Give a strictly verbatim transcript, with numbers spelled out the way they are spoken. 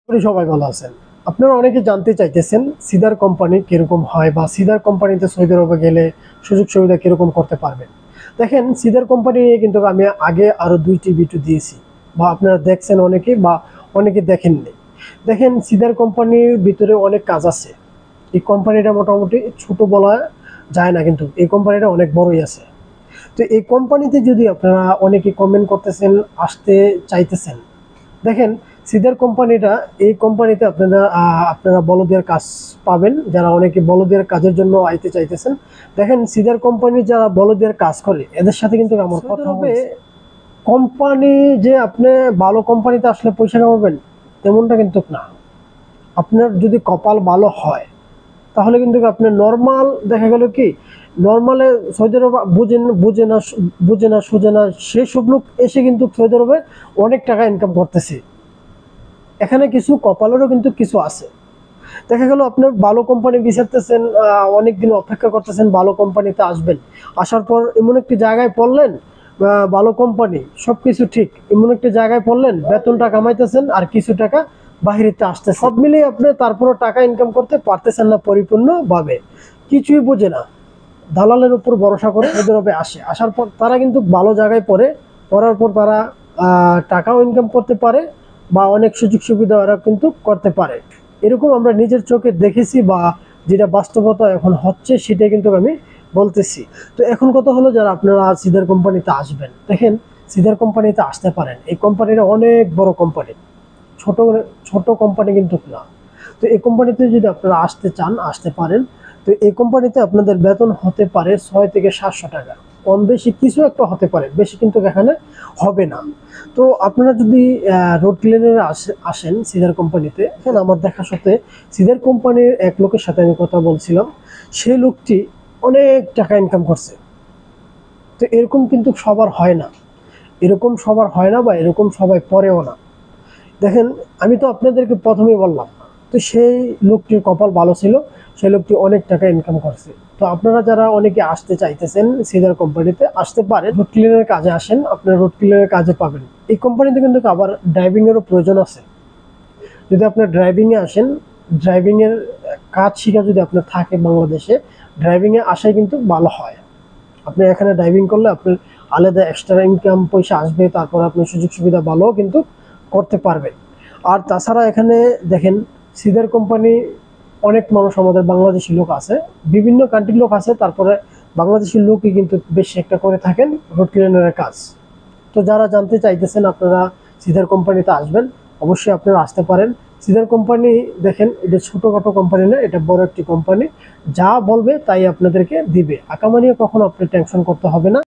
সবাই ভালো আছেন। আপনারা অনেকে জানতে চাইতেছেন সিদার কোম্পানি কিরকম হয় বা সিদার কোম্পানিতে সৌদি আরবে গেলে সুযোগ সুবিধা কিরকম করতে পারবেন। দেখেন, সিদার কোম্পানি নিয়ে কিন্তু আমি আগে আরো দুইটি ভিডিও দিয়েছি, বা আপনারা দেখছেন অনেকে বা অনেকে দেখেননি। দেখেন, সিদার কোম্পানির ভিতরে অনেক কাজ আছে। এই কোম্পানিটা মোটামুটি ছোট বলা যায় না, কিন্তু এই কোম্পানিটা অনেক বড়ই আছে। তো এই কোম্পানিতে যদি আপনারা অনেকে কমেন্ট করতেছেন, আসতে চাইতেছেন, দেখেন সিদার কোম্পানিটা, এই কোম্পানিতে আপনারা আপনারা বলদের কাজ পাবেন। যারা অনেকে বলদের কাজের জন্য আইতে চাইতেছেন, দেখেন সিদার কোম্পানি যারা বলদের কাজ করে এদের সাথে কিন্তু আমার কথা হবে। কোম্পানি যে আপনি ভালো কোম্পানিতে আসলে পয়সা কামাবেন তেমনটা কিন্তু না। আপনার যদি কপাল ভালো হয় তাহলে কিন্তু আপনি নর্মাল, দেখা গেল কি নর্মালে সৌদি আরবে বুঝে বুঝে না বুঝে না সুঝে না সেসব লোক এসে কিন্তু সৌদি আরবে অনেক টাকা ইনকাম করতেছে। এখানে কিছু কপালেরও কিন্তু কিছু আছে। দেখা গেল আপনার ভালো কোম্পানি বিচারতেছেন, অনেকদিন অপেক্ষা করতেছেন ভালো কোম্পানিতে আসবেন, আসার পর এমন একটি জায়গায় পড়লেন, ভালো কোম্পানি সবকিছু ঠিক, এমন একটি জায়গায় পড়লেন বেতনটা কামাইতেছেন আর কিছু টাকা বাহিরেতে আসতে, সব মিলিয়ে আপনি তারপরে টাকা ইনকাম করতে পারতেছেন না পরিপূর্ণভাবে। কিছুই বোঝে না, দালালের উপর ভরসা করে সৌদি আরবে আসে। আসার পর তারা কিন্তু ভালো জায়গায় পড়ে, পড়ার পর তারা টাকাও ইনকাম করতে পারে বা অনেক সুযোগ সুবিধা ওরা কিন্তু করতে পারে। এরকম আমরা নিজের চোখে দেখেছি, বা যেটা বাস্তবতা এখন হচ্ছে সেটাই কিন্তু আমি বলতেছি। তো এখন কথা হলো, যারা আপনারা সিদার কোম্পানিতে আসবেন, দেখেন সিদার কোম্পানিতে আসতে পারেন। এই কোম্পানিটা অনেক বড় কোম্পানি, ছোট ছোট কোম্পানি কিন্তু না। তো এই কোম্পানিতে যদি আপনারা আসতে চান আসতে পারেন। তো এই কোম্পানিতে আপনাদের বেতন হতে পারে ছয় থেকে সাতশো টাকা, কম বেশি কিছু একটা হতে পারে, বেশি কিন্তু এখানে হবে না। তো আপনারা যদি রোড ক্লিনারে আসেন সিদার কোম্পানিতে, এখানে আমার দেখা সত্ত্বে সিদার কোম্পানির এক লোকের সাথে আমি কথা বলছিলাম, সেই লোকটি অনেক টাকা ইনকাম করছে। তো এরকম কিন্তু সবার হয় না, এরকম সবার হয় না বা এরকম সবাই পড়েও না। দেখেন, আমি তো আপনাদেরকে প্রথমেই বললাম, তো সেই লোকটির কপাল ভালো ছিল, সেই লোকটি অনেক টাকা ইনকাম করছে। তো আপনারা যারা অনেকে আসতে চাইতেছেন সিদার কোম্পানিতে, আসতে পারেন। রোড ক্লিনারের কাজে আসেন, আপনারা রোড ক্লিনারের কাজে পাবেন। এই কোম্পানিতে কিন্তু আবার ড্রাইভিংয়েরও প্রয়োজন আছে। যদি আপনার ড্রাইভিংয়ে আসেন, ড্রাইভিংয়ের কাজ শিখা যদি আপনার থাকে বাংলাদেশে, ড্রাইভিংয়ে আসাই কিন্তু ভালো হয়। আপনি এখানে ড্রাইভিং করলে আপনার আলাদা এক্সট্রা ইনকাম পয়সা আসবে, তারপর আপনি সুযোগ সুবিধা ভালো কিন্তু করতে পারবেন। আর তাছাড়া এখানে দেখেন সিদার কোম্পানি, অনেক মানুষ আমাদের বাংলাদেশি লোক আছে, বিভিন্ন কান্ট্রির লোক আছে, তারপরে বাংলাদেশি লোকই কিন্তু বেশি একটা করে থাকেন রোড ক্লিনারের কাজ। তো যারা জানতে চাইতেছেন আপনারা সিদার কোম্পানিতে আসবেন, অবশ্যই আপনারা আসতে পারেন। সিদার কোম্পানি দেখেন, এটা ছোটোখাটো কোম্পানি না, এটা বড় একটি কোম্পানি। যা বলবে তাই আপনাদেরকে দিবে, আকামানিও কখনো আপনি টেনশন করতে হবে না।